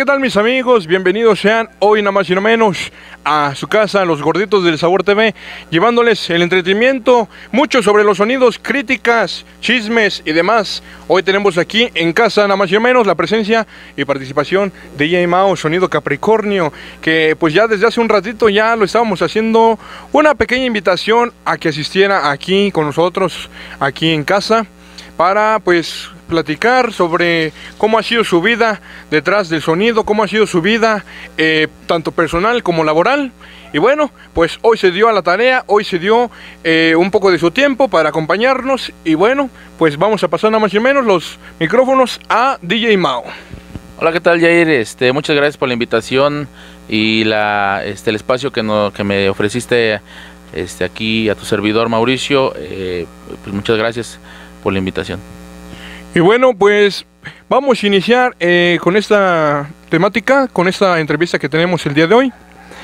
tal mis amigos? Bienvenidos sean hoy nada más y no menos a su casa, Los Gorditos del Sabor TV, llevándoles el entretenimiento, mucho sobre los sonidos, críticas, chismes y demás. Hoy tenemos aquí en casa nada más y no menos la presencia y participación de DJ Mao, Sonido Capricornio, que pues ya desde hace un ratito ya lo estábamos haciendo una pequeña invitación a que asistiera aquí con nosotros, aquí en casa, para pues platicar sobre cómo ha sido su vida detrás del sonido, cómo ha sido su vida tanto personal como laboral. Y bueno, pues hoy se dio a la tarea, hoy se dio un poco de su tiempo para acompañarnos. Y bueno, pues vamos a pasar nada más y menos los micrófonos a DJ Mao. Hola, ¿qué tal, Jair? Muchas gracias por la invitación y el espacio que me ofreciste aquí a tu servidor Mauricio. Pues muchas gracias por la invitación. Y bueno, pues vamos a iniciar con esta temática, con esta entrevista que tenemos el día de hoy.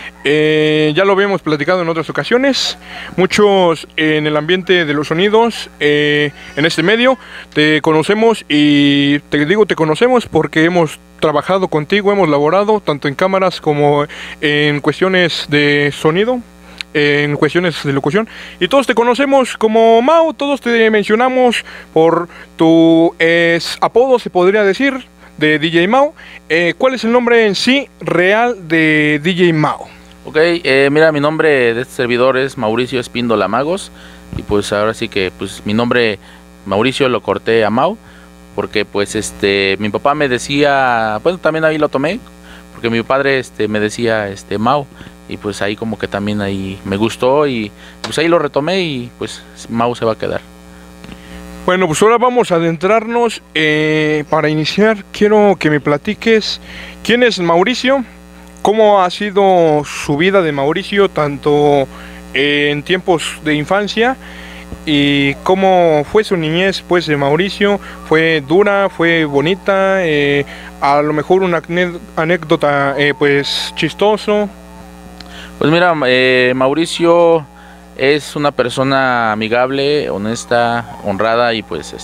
Ya lo habíamos platicado en otras ocasiones, muchos en el ambiente de los sonidos, en este medio, te conocemos y te digo te conocemos porque hemos trabajado contigo, hemos laborado tanto en cámaras como en cuestiones de sonido, en cuestiones de locución, y todos te conocemos como Mao, todos te mencionamos por tu apodo, se podría decir, de DJ Mao. ¿Cuál es el nombre en sí real de DJ Mao? Ok, mira, mi nombre de este servidor es Mauricio Espíndola Magos, y pues ahora sí que pues mi nombre Mauricio lo corté a Mao, porque pues mi papá me decía, bueno, también ahí lo tomé, porque mi padre me decía Mao, y pues ahí como que también ahí me gustó y pues ahí lo retomé y pues Mao se va a quedar. Bueno, pues ahora vamos a adentrarnos. Para iniciar quiero que me platiques quién es Mauricio, cómo ha sido su vida de Mauricio tanto en tiempos de infancia y cómo fue su niñez pues de Mauricio. ¿Fue dura, fue bonita, a lo mejor una anécdota pues chistoso? Pues mira, Mauricio es una persona amigable, honesta, honrada, y pues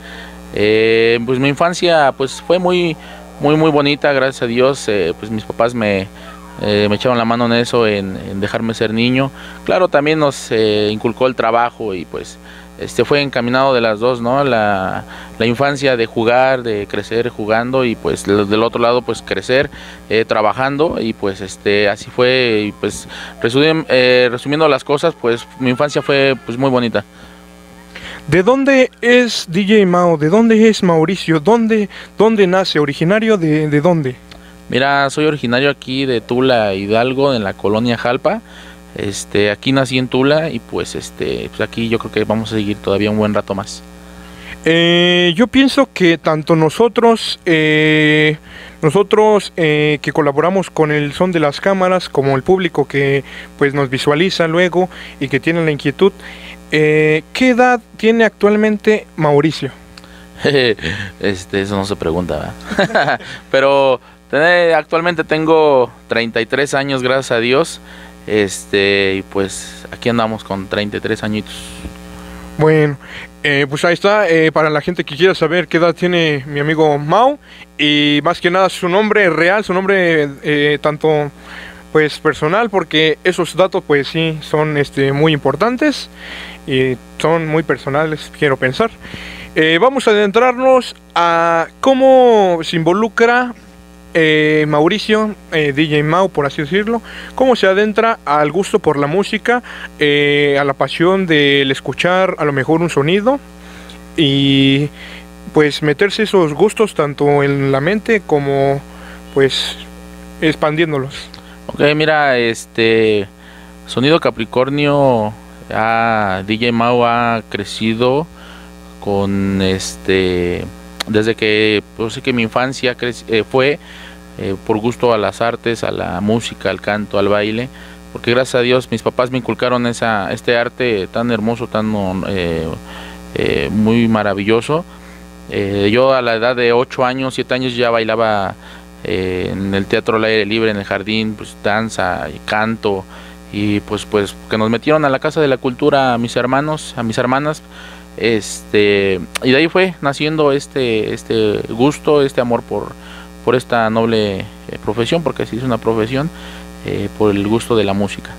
pues mi infancia pues fue muy bonita, gracias a Dios. Pues mis papás me echaron la mano en eso, en dejarme ser niño. Claro, también nos inculcó el trabajo y pues fue encaminado de las dos, ¿no? La infancia de jugar, de crecer jugando, y pues del otro lado pues crecer trabajando, y pues así fue. Y pues resumiendo las cosas, pues mi infancia fue pues muy bonita. ¿De dónde es DJ Mao? ¿De dónde es Mauricio? ¿Dónde nace? ¿Originario de dónde? Mira, soy originario aquí de Tula, Hidalgo, en la colonia Jalpa. Aquí nací en Tula y pues pues aquí yo creo que vamos a seguir todavía un buen rato más. Yo pienso que tanto nosotros que colaboramos con el son de las cámaras, como el público que pues nos visualiza luego y que tiene la inquietud, ¿qué edad tiene actualmente Mauricio? Eso no se pregunta, ¿verdad? Pero actualmente tengo 33 años, gracias a Dios. Y pues aquí andamos con 33 añitos. Bueno, pues ahí está, para la gente que quiera saber qué edad tiene mi amigo Mao, y más que nada su nombre real, su nombre tanto pues personal, porque esos datos pues sí son muy importantes y son muy personales, quiero pensar. Vamos a adentrarnos a cómo se involucra Mauricio, DJ Mao, por así decirlo, cómo se adentra al gusto por la música, a la pasión del escuchar a lo mejor un sonido, y pues meterse esos gustos tanto en la mente como pues expandiéndolos. Ok, mira, Sonido Capricornio, DJ Mao ha crecido con desde que pues sé que mi infancia fue por gusto a las artes, a la música, al canto, al baile, porque gracias a Dios mis papás me inculcaron este arte tan hermoso, tan muy maravilloso. Yo a la edad de 8 años, 7 años ya bailaba en el teatro al aire libre, en el jardín, pues danza y canto, y pues que nos metieron a la Casa de la Cultura a mis hermanos, a mis hermanas. Y de ahí fue naciendo este gusto, este amor por esta noble profesión, porque sí es una profesión, por el gusto de la música.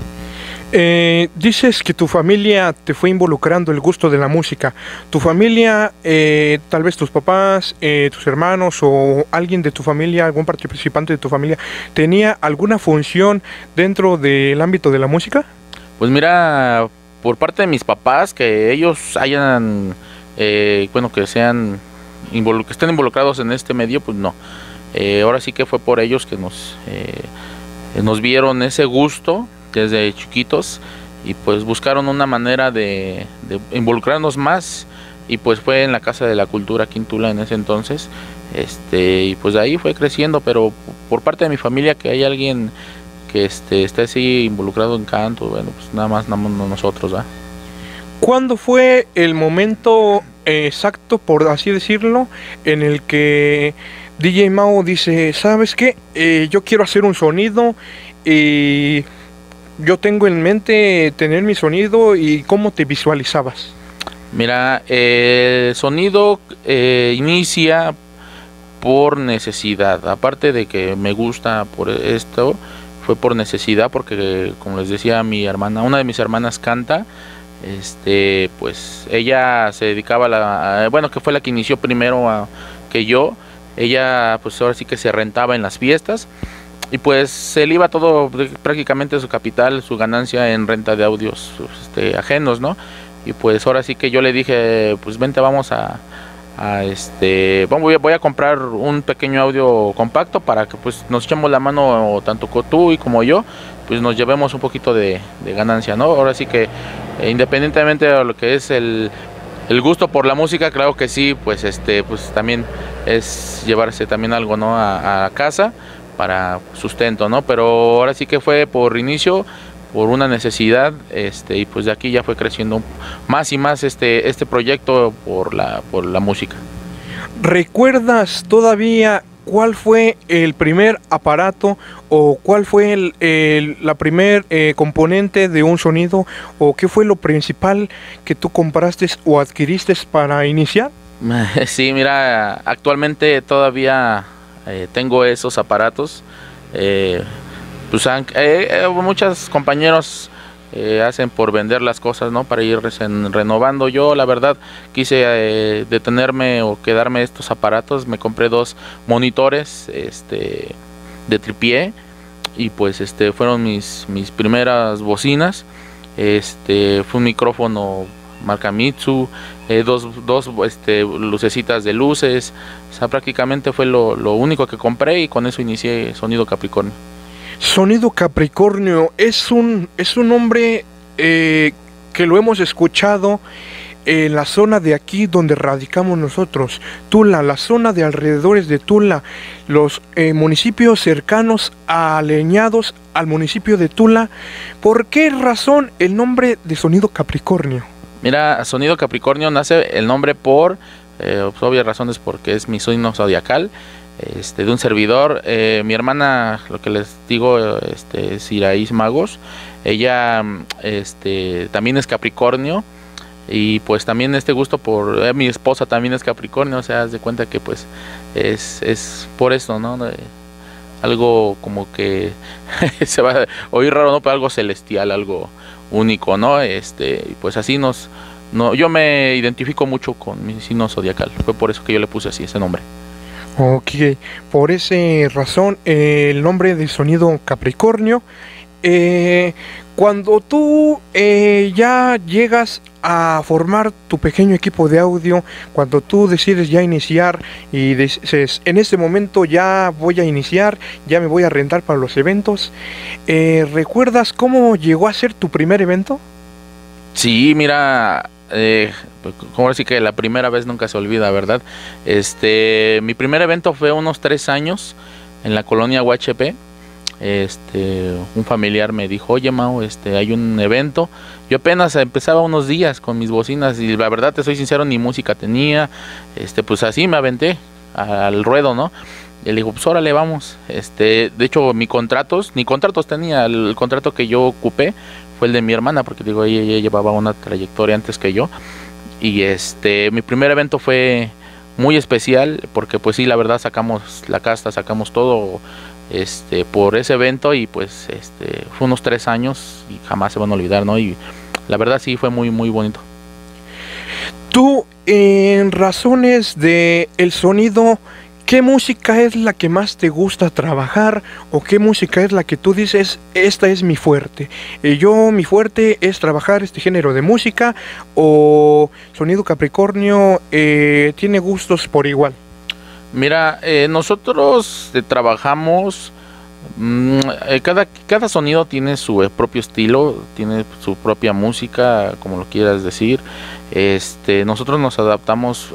Dices que tu familia te fue involucrando el gusto de la música. ¿Tu familia, tal vez tus papás, tus hermanos o alguien de tu familia, algún participante de tu familia, tenía alguna función dentro del ámbito de la música? Pues mira, por parte de mis papás, que ellos hayan, bueno, que sean que estén involucrados en este medio, pues no. Ahora sí que fue por ellos que nos vieron ese gusto desde chiquitos y pues buscaron una manera de involucrarnos más, y pues fue en la Casa de la Cultura aquí en Tula en ese entonces, y pues de ahí fue creciendo. Pero por parte de mi familia que hay alguien que esté así involucrado en canto, bueno, pues nada más nosotros, ¿verdad? ¿Cuándo fue el momento exacto, por así decirlo, en el que DJ Mau dice, ¿sabes qué? Yo quiero hacer un sonido y yo tengo en mente tener mi sonido? ¿Y cómo te visualizabas? Mira, el sonido inicia por necesidad. Aparte de que me gusta por esto, fue por necesidad, porque como les decía, mi hermana, una de mis hermanas canta. Pues ella se dedicaba bueno, que fue la que inició primero que yo. Ella pues ahora sí que se rentaba en las fiestas, y pues se le iba todo, prácticamente su capital, su ganancia en renta de audios ajenos, ¿no? Y pues ahora sí que yo le dije, pues vente, vamos voy a comprar un pequeño audio compacto para que pues nos echemos la mano, tanto tú y como yo, pues nos llevemos un poquito de ganancia, ¿no? Ahora sí que independientemente de lo que es el gusto por la música, claro que sí, pues pues también es llevarse también algo, ¿no? a casa para sustento, ¿no? Pero ahora sí que fue por inicio, por una necesidad, y pues de aquí ya fue creciendo más y más este proyecto por la música. ¿Recuerdas todavía cuál fue el primer aparato o cuál fue la primer componente de un sonido, o qué fue lo principal que tú compraste o adquiriste para iniciar? Sí, mira, actualmente todavía tengo esos aparatos. Pues muchos compañeros hacen por vender las cosas, ¿no? Para ir renovando. Yo la verdad quise detenerme o quedarme estos aparatos. Me compré 2 monitores de tripié, y pues fueron mis primeras bocinas. Fue un micrófono marca Mitsu, dos lucecitas de luces. O sea, prácticamente fue lo único que compré, y con eso inicié Sonido Capricornio. Sonido Capricornio es un nombre que lo hemos escuchado en la zona de aquí donde radicamos nosotros, Tula, la zona de alrededores de Tula, los municipios cercanos alineados al municipio de Tula. ¿Por qué razón el nombre de Sonido Capricornio? Mira, Sonido Capricornio nace el nombre por obvias razones, porque es mi signo zodiacal, de un servidor. Mi hermana, lo que les digo, es Iraís Magos. Ella también es Capricornio, y pues también gusto por mi esposa también es Capricornio. O sea, haz de cuenta que pues es por eso, ¿no? Algo como que se va a oír raro, ¿no? Pero algo celestial, algo único, ¿no? Y pues así yo me identifico mucho con mi signo zodiacal. Fue por eso que yo le puse así ese nombre. Ok, por esa razón el nombre de Sonido Capricornio. Cuando tú ya llegas a formar tu pequeño equipo de audio, cuando tú decides ya iniciar y dices, en este momento ya voy a iniciar, ya me voy a rentar para los eventos, ¿recuerdas cómo llegó a ser tu primer evento? Sí, mira, como decir que la primera vez nunca se olvida, ¿verdad? Mi primer evento fue unos 3 años en la colonia UHP. Un familiar me dijo, oye Mau, hay un evento. Yo apenas empezaba unos días con mis bocinas, y la verdad te soy sincero, ni música tenía. Pues así me aventé al ruedo, ¿no? Y le digo, pues órale, vamos. De hecho, ni contratos tenía. El contrato que yo ocupé fue el de mi hermana, porque digo, ella llevaba una trayectoria antes que yo. Y mi primer evento fue muy especial, porque pues sí, la verdad sacamos la casta, sacamos todo por ese evento, y pues fue unos 3 años y jamás se van a olvidar, ¿no? Y la verdad sí fue muy muy bonito. Tú, en razones de el sonido, ¿qué música es la que más te gusta trabajar? ¿O qué música es la que tú dices, esta es mi fuerte? Mi fuerte es trabajar este género de música, o Sonido Capricornio tiene gustos por igual. Mira, nosotros trabajamos, cada sonido tiene su propio estilo, tiene su propia música, como lo quieras decir. Nosotros nos adaptamos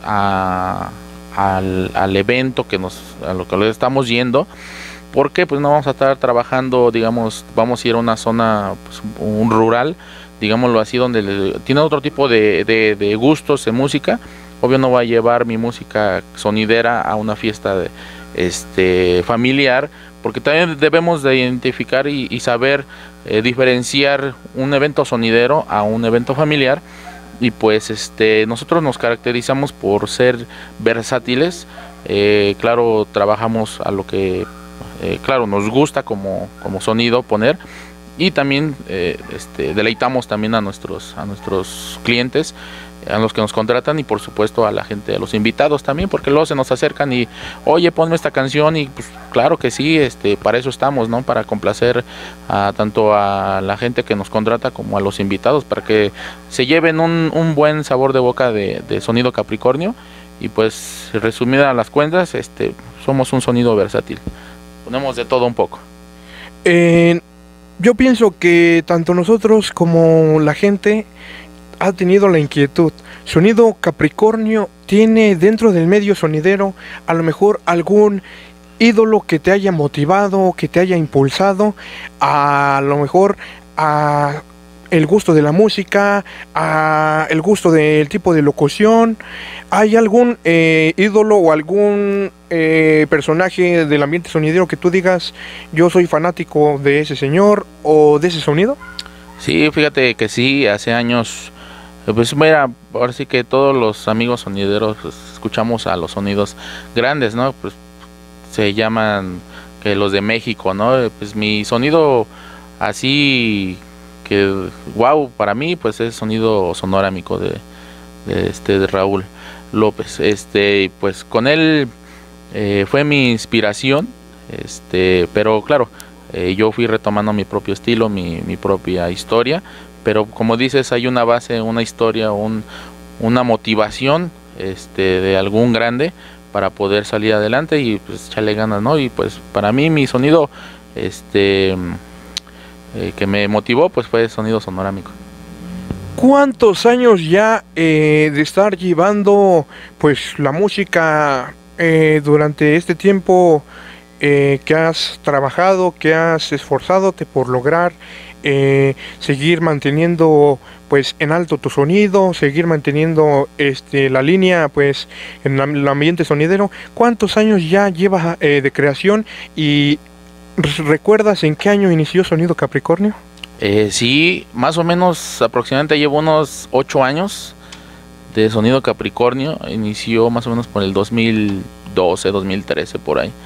al evento a lo que le estamos yendo, porque pues no vamos a estar trabajando, digamos, vamos a ir a una zona, pues, un rural, digámoslo así, donde tiene otro tipo de gustos en música. Obvio no va a llevar mi música sonidera a una fiesta familiar, porque también debemos de identificar y saber diferenciar un evento sonidero a un evento familiar. Y pues nosotros nos caracterizamos por ser versátiles. Claro, trabajamos a lo que claro nos gusta como sonido poner, y también deleitamos también a nuestros clientes, a los que nos contratan, y por supuesto a la gente, a los invitados también, porque luego se nos acercan y oye, ponme esta canción, y pues claro que sí, para eso estamos, ¿no? Para complacer tanto a la gente que nos contrata como a los invitados, para que se lleven un buen sabor de boca de Sonido Capricornio. Y pues resumida las cuentas, somos un sonido versátil, ponemos de todo un poco. Yo pienso que tanto nosotros como la gente ha tenido la inquietud. Sonido Capricornio tiene dentro del medio sonidero a lo mejor algún ídolo que te haya motivado, que te haya impulsado a lo mejor a el gusto de la música, a el gusto del tipo de locución. ¿Hay algún ídolo o algún personaje del ambiente sonidero que tú digas, yo soy fanático de ese señor o de ese sonido? Sí, fíjate que sí, hace años, pues mira, ahora sí que todos los amigos sonideros pues, escuchamos a los sonidos grandes, ¿no? Pues se llaman que los de México, ¿no? Pues mi sonido así que wow para mí pues es sonido sonorámico de Raúl López. Pues con él fue mi inspiración, pero claro, yo fui retomando mi propio estilo, mi propia historia. Pero como dices, hay una base, una historia, una motivación de algún grande para poder salir adelante y pues echarle ganas, ¿no? Y pues para mí mi sonido que me motivó pues fue sonido sonorámico. ¿Cuántos años ya de estar llevando pues la música durante este tiempo que has trabajado, que has esforzándote por lograr seguir manteniendo pues en alto tu sonido, seguir manteniendo la línea pues en el ambiente sonidero? ¿Cuántos años ya llevas de creación y recuerdas en qué año inició Sonido Capricornio? Sí, más o menos aproximadamente llevo unos 8 años de Sonido Capricornio. Inició más o menos por el 2012, 2013 por ahí.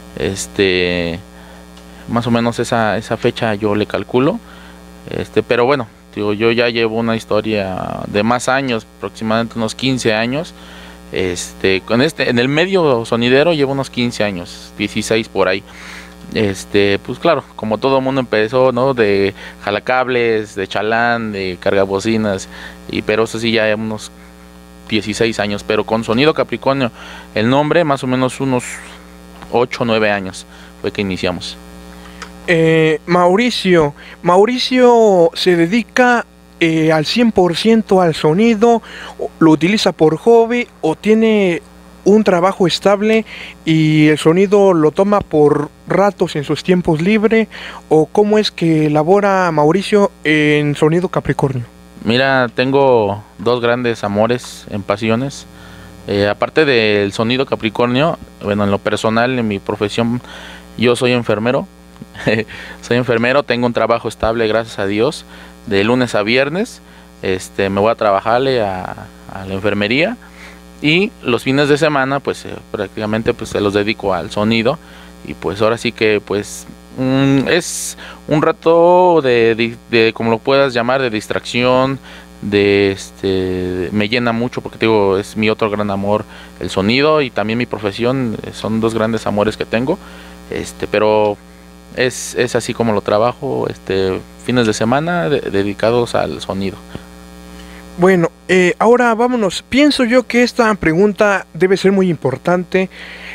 Más o menos esa fecha yo le calculo. Pero bueno, digo, yo ya llevo una historia de más años, aproximadamente unos 15 años. En el medio sonidero llevo unos 15 años, 16 por ahí. Pues claro, como todo el mundo empezó, ¿no? De jalacables, de chalán, de cargabocinas, pero eso sí ya unos 16 años, pero con Sonido Capricornio, el nombre más o menos unos 8 o 9 años fue que iniciamos. Mauricio se dedica al 100% al sonido, lo utiliza por hobby o tiene un trabajo estable y el sonido lo toma por ratos en sus tiempos libres, o cómo es que elabora Mauricio en Sonido Capricornio? Mira, tengo dos grandes amores en pasiones. Aparte del Sonido Capricornio, bueno, en lo personal, en mi profesión, yo soy enfermero. Soy enfermero, tengo un trabajo estable, gracias a Dios, de lunes a viernes. Me voy a trabajarle a la enfermería. y los fines de semana pues prácticamente pues se los dedico al sonido. Y pues ahora sí que pues es un rato de como lo puedas llamar, de distracción, me llena mucho porque te digo, es mi otro gran amor el sonido y también mi profesión, son dos grandes amores que tengo, pero es así como lo trabajo, fines de semana dedicados al sonido. Bueno, ahora vámonos. Pienso yo que esta pregunta debe ser muy importante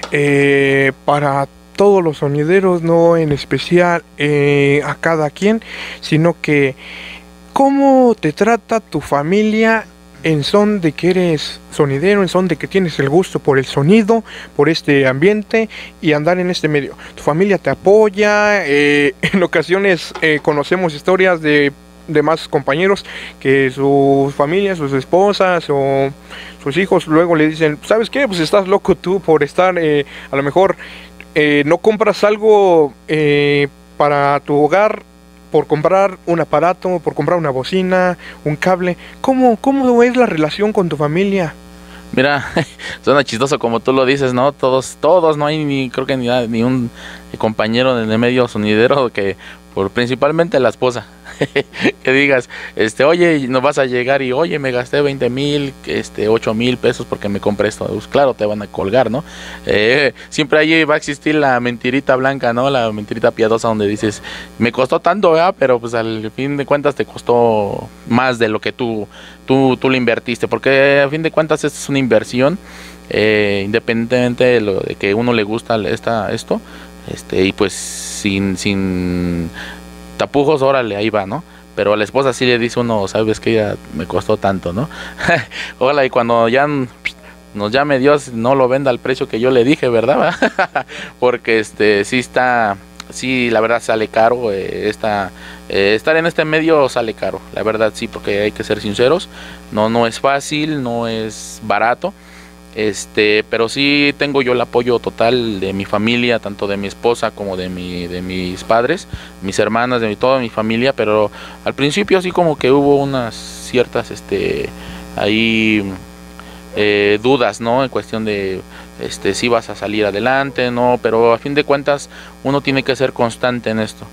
para todos los sonideros, no en especial a cada quien, sino que ¿cómo te trata tu familia en son de que eres sonidero, en son de que tienes el gusto por el sonido, por este ambiente y andar en este medio? ¿Tu familia te apoya? En ocasiones conocemos historias de más compañeros que sus familias, sus esposas o sus hijos luego le dicen, ¿sabes qué? Pues estás loco tú por estar, a lo mejor no compras algo para tu hogar por comprar un aparato, por comprar una bocina, un cable. ¿Cómo es la relación con tu familia? Mira, suena chistoso como tú lo dices, ¿no? Todos, no hay creo que ni un compañero en el medio sonidero que, principalmente la esposa, que digas, oye, no vas a llegar y, oye, me gasté 20,000, 8,000 pesos porque me compré esto. Pues claro, te van a colgar, ¿no? Siempre ahí va a existir la mentirita blanca, ¿no? La mentirita piadosa donde dices, me costó tanto, ¿verdad? Pero pues al fin de cuentas te costó más de lo que tú le invertiste, porque a fin de cuentas esta es una inversión, independientemente de que uno le gusta esto, y pues sin tapujos, órale, ahí va, ¿no? Pero a la esposa sí le dice uno, sabes que ya me costó tanto, ¿no? Hola, y cuando ya nos llame Dios, no lo venda al precio que yo le dije, ¿verdad? Porque sí, la verdad sale caro, estar en este medio sale caro, la verdad sí, porque hay que ser sinceros, no es fácil, no es barato. Pero sí tengo yo el apoyo total de mi familia, tanto de mi esposa como de mis padres, mis hermanas, toda mi familia, pero al principio sí como que hubo unas ciertas ahí dudas, ¿no? En cuestión de si vas a salir adelante, no, pero a fin de cuentas uno tiene que ser constante en esto,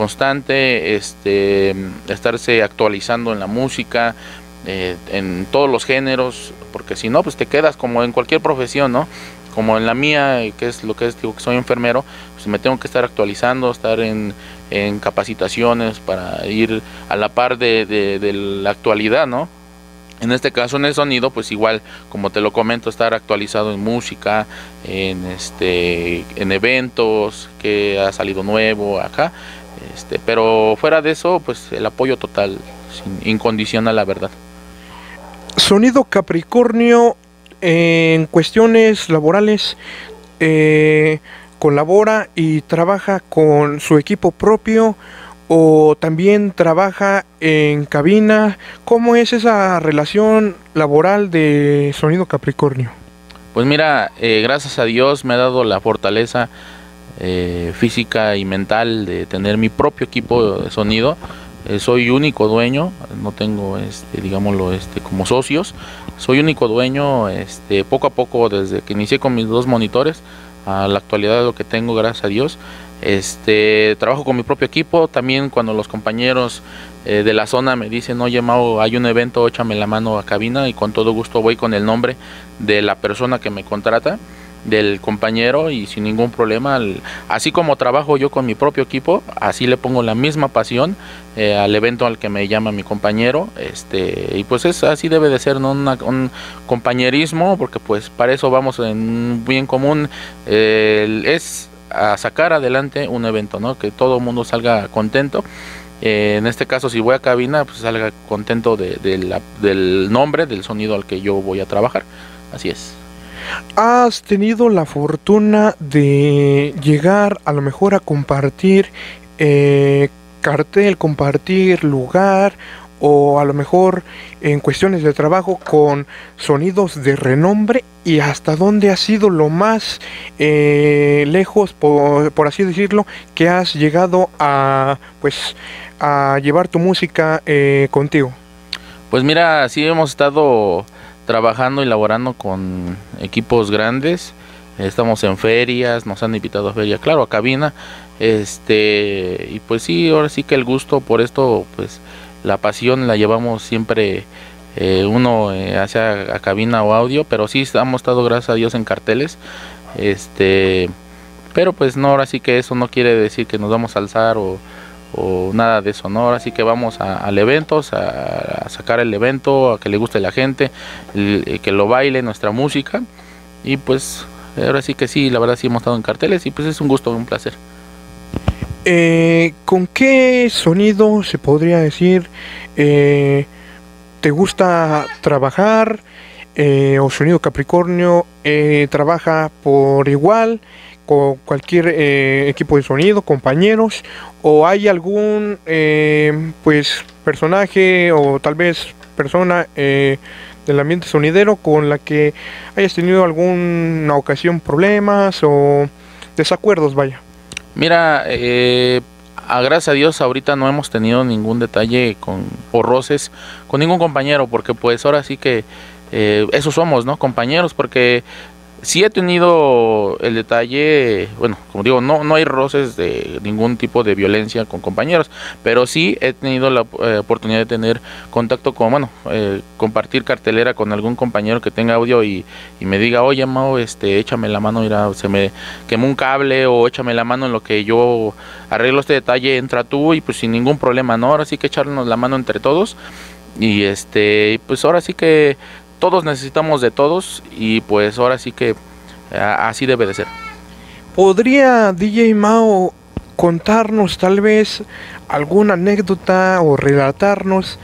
estarse actualizando en la música, en todos los géneros, porque si no pues te quedas como en cualquier profesión, ¿no? Como en la mía, que es lo que es, digo, que soy enfermero, pues me tengo que estar actualizando, estar en capacitaciones para ir a la par de la actualidad, ¿no? En este caso en el sonido pues igual, como te lo comento, estar actualizado en música, en eventos que ha salido nuevo acá, pero fuera de eso pues el apoyo total, incondicional, la verdad. Sonido Capricornio en cuestiones laborales colabora y trabaja con su equipo propio o también trabaja en cabina. ¿Cómo es esa relación laboral de Sonido Capricornio? Pues mira, gracias a Dios me ha dado la fortaleza física y mental de tener mi propio equipo de sonido. Soy único dueño, no tengo digámoslo como socios, soy único dueño. Poco a poco, desde que inicié con mis 2 monitores a la actualidad de lo que tengo, gracias a Dios, trabajo con mi propio equipo. También cuando los compañeros de la zona me dicen, oye Mau, hay un evento, échame la mano a cabina, y con todo gusto voy con el nombre de la persona que me contrata, del compañero, y sin ningún problema. Así como trabajo yo con mi propio equipo, así le pongo la misma pasión al evento al que me llama mi compañero, y pues así debe de ser, ¿no? Un compañerismo, porque pues para eso vamos en un bien común, es a sacar adelante un evento, ¿no? Que todo el mundo salga contento. En este caso, si voy a cabina, pues salga contento del nombre, del sonido al que yo voy a trabajar. Así es. ¿Has tenido la fortuna de llegar a lo mejor a compartir cartel, compartir lugar, o a lo mejor en cuestiones de trabajo con sonidos de renombre? ¿Y hasta dónde ha sido lo más lejos, por así decirlo, que has llegado a llevar tu música contigo? Pues mira, sí hemos estado trabajando y laborando con equipos grandes. Estamos en ferias, nos han invitado a feria, claro, a cabina, y pues sí, ahora sí que el gusto por esto, pues la pasión la llevamos siempre, hacia a cabina o audio, pero sí hemos estado, gracias a Dios, en carteles, pero pues no, ahora sí que eso no quiere decir que nos vamos a alzar o nada de eso, no, ahora sí que vamos al evento, a sacar el evento, a que le guste a la gente, que lo baile nuestra música, y pues ahora sí que sí, la verdad sí hemos estado en carteles y pues es un gusto, un placer. ¿Con qué sonido se podría decir te gusta trabajar? ¿O Sonido Capricornio trabaja por igual con cualquier equipo de sonido, compañeros? ¿O hay algún pues personaje o tal vez persona del ambiente sonidero con la que hayas tenido alguna ocasión problemas o desacuerdos, vaya? Mira, gracias a Dios ahorita no hemos tenido ningún detalle o roces con ningún compañero, porque pues ahora sí que eso somos, ¿no? Compañeros, porque sí he tenido el detalle, bueno, como digo, no hay roces de ningún tipo de violencia con compañeros, pero sí he tenido la oportunidad de tener contacto compartir cartelera con algún compañero que tenga audio y me diga, oye, Mau, échame la mano, mira, se me quemó un cable, o échame la mano en lo que yo arreglo este detalle, entra tú, y pues sin ningún problema, ¿no? Ahora sí que echarnos la mano entre todos, y pues ahora sí que todos necesitamos de todos, y pues ahora sí que así debe de ser. ¿Podría DJ Mao contarnos tal vez alguna anécdota o relatarnos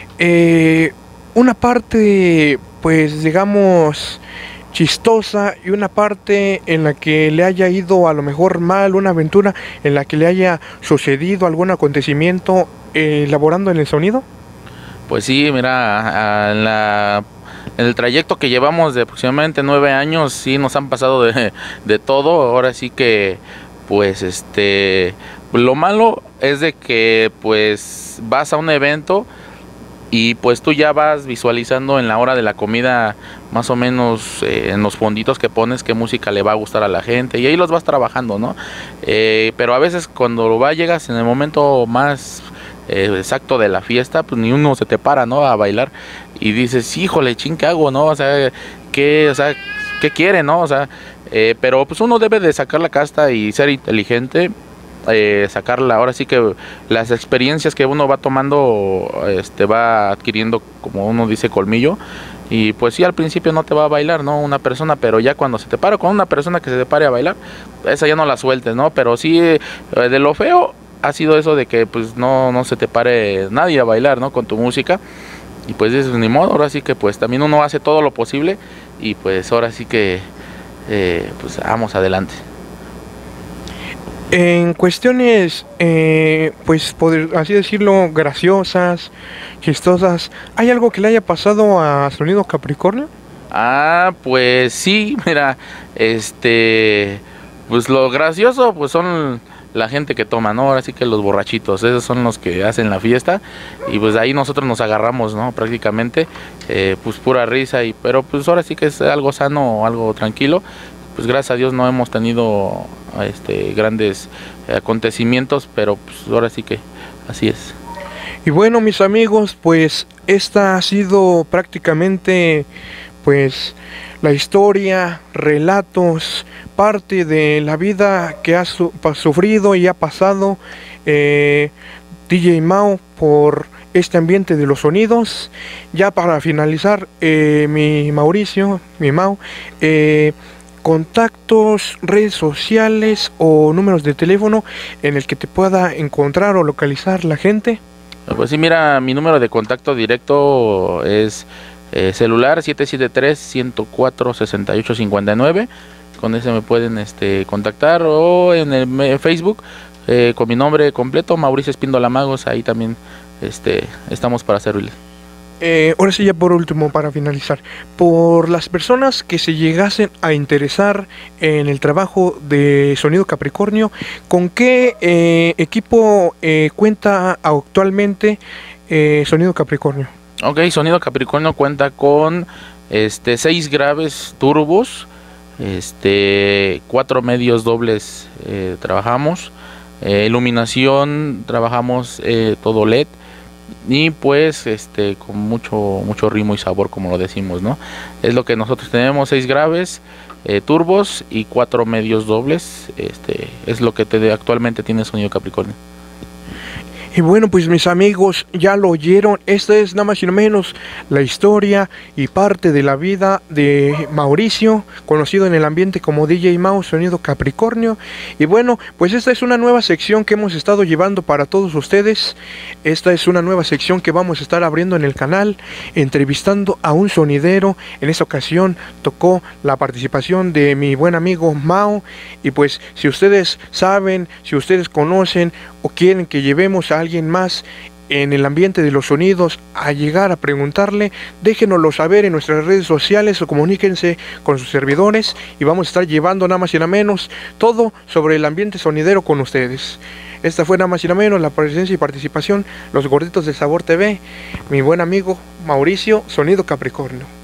una parte, pues digamos, chistosa, y una parte en la que le haya ido a lo mejor mal, una aventura en la que le haya sucedido algún acontecimiento laborando en el sonido? Pues sí, mira, en el trayecto que llevamos de aproximadamente 9 años, sí nos han pasado de todo. Ahora sí que, pues, lo malo es de que, pues, vas a un evento y pues tú ya vas visualizando en la hora de la comida, más o menos en los fonditos que pones, qué música le va a gustar a la gente, y ahí los vas trabajando, ¿no? Pero a veces cuando llegas en el momento más exacto de la fiesta, pues ni uno se te para, ¿no? A bailar, y dices, híjole, ¿qué hago, no? O sea, ¿qué quiere, no? O sea, pero pues uno debe de sacar la casta y ser inteligente, sacarla. Ahora sí que las experiencias que uno va tomando, va adquiriendo, como uno dice, colmillo. Y pues sí, al principio no te va a bailar, ¿no? Una persona, pero ya cuando se te para con una persona que se te pare a bailar, esa ya no la sueltes, ¿no? Pero sí, de lo feo ha sido eso de que pues no se te pare nadie a bailar, ¿no? Con tu música. Y pues eso, ni modo. Ahora sí que pues también uno hace todo lo posible, y pues ahora sí que pues vamos adelante. En cuestiones, pues poder así decirlo, graciosas, chistosas, ¿hay algo que le haya pasado a Sonido Capricornio? Pues sí, mira, pues lo gracioso pues son la gente que toma, ¿no? Ahora sí que los borrachitos, esos son los que hacen la fiesta, y pues ahí nosotros nos agarramos, ¿no? Prácticamente, pues pura risa, pero pues ahora sí que es algo sano, algo tranquilo. Pues gracias a Dios no hemos tenido grandes acontecimientos, pero pues ahora sí que así es. Y bueno, mis amigos, pues esta ha sido prácticamente pues la historia, relatos, parte de la vida que ha sufrido y ha pasado DJ Mao por este ambiente de los sonidos. Ya para finalizar, mi Mauricio, mi Mao, contactos, redes sociales o números de teléfono en el que te pueda encontrar o localizar la gente. Pues sí, mira, mi número de contacto directo es celular 773-104-6859. Con ese me pueden contactar, o en el Facebook con mi nombre completo, Mauricio Espíndola Magos. Ahí también estamos para servirles. Ahora sí, ya por último, para finalizar, por las personas que se llegasen a interesar en el trabajo de Sonido Capricornio, ¿con qué equipo cuenta actualmente Sonido Capricornio? Ok, Sonido Capricornio cuenta con 6 graves turbos, 4 medios dobles trabajamos, iluminación trabajamos todo LED, y pues con mucho ritmo y sabor, como lo decimos, ¿no? Es lo que nosotros tenemos: 6 graves, turbos y 4 medios dobles. Es lo que actualmente tiene Sonido Capricornio. Y bueno, pues mis amigos, ya lo oyeron. Esta es nada más y no menos la historia y parte de la vida de Mauricio, conocido en el ambiente como DJ Mau, Sonido Capricornio. Y bueno, pues esta es una nueva sección que hemos estado llevando para todos ustedes. Esta es una nueva sección que vamos a estar abriendo en el canal, entrevistando a un sonidero. En esta ocasión tocó la participación de mi buen amigo Mau. Y pues si ustedes saben, si ustedes conocen o quieren que llevemos a alguien más en el ambiente de los sonidos a llegar a preguntarle, déjenoslo saber en nuestras redes sociales o comuníquense con sus servidores y vamos a estar llevando nada más y nada menos todo sobre el ambiente sonidero con ustedes. Esta fue nada más y nada menos la presencia y participación, los gorditos de Sabor TV, mi buen amigo Mauricio, Sonido Capricornio.